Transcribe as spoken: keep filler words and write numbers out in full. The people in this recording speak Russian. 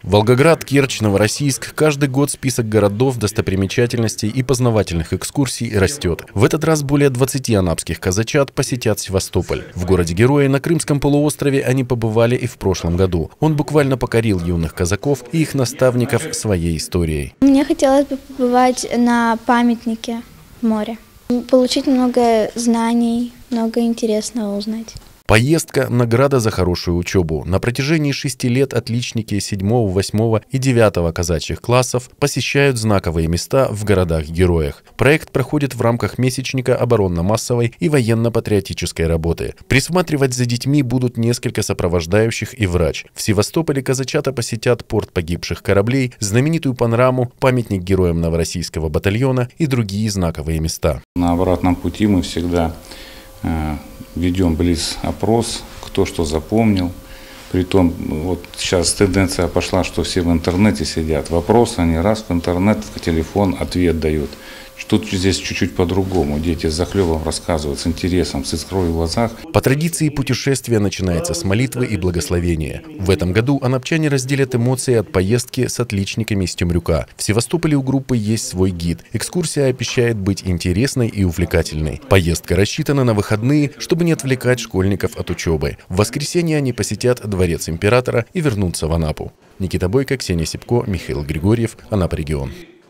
Волгоград, Керчь, Новороссийск. Каждый год список городов, достопримечательностей и познавательных экскурсий растет. В этот раз более двадцати анапских казачат посетят Севастополь. В городе-герое на Крымском полуострове они побывали и в прошлом году. Он буквально покорил юных казаков и их наставников своей историей. Мне хотелось бы побывать на памятнике в море, получить много знаний, много интересного узнать. Поездка – награда за хорошую учебу. На протяжении шести лет отличники седьмого, восьмого и девятого казачьих классов посещают знаковые места в городах-героях. Проект проходит в рамках месячника оборонно-массовой и военно-патриотической работы. Присматривать за детьми будут несколько сопровождающих и врач. В Севастополе казачата посетят порт погибших кораблей, знаменитую панораму, памятник героям Новороссийского батальона и другие знаковые места. На обратном пути мы всегда э, ведем блиц-опрос, кто что запомнил. Притом, вот сейчас тенденция пошла, что все в интернете сидят. Вопрос, они раз в интернет, в телефон ответ дают. Тут здесь чуть-чуть по-другому. Дети с захлебом рассказывают, с интересом, с искрой в глазах. По традиции путешествие начинается с молитвы и благословения. В этом году анапчане разделят эмоции от поездки с отличниками из Темрюка. В Севастополе у группы есть свой гид. Экскурсия обещает быть интересной и увлекательной. Поездка рассчитана на выходные, чтобы не отвлекать школьников от учебы. В воскресенье они посетят Дворец императора и вернутся в Анапу. Никита Бойко, Ксения Сипко, Михаил Григорьев, Анапа регион.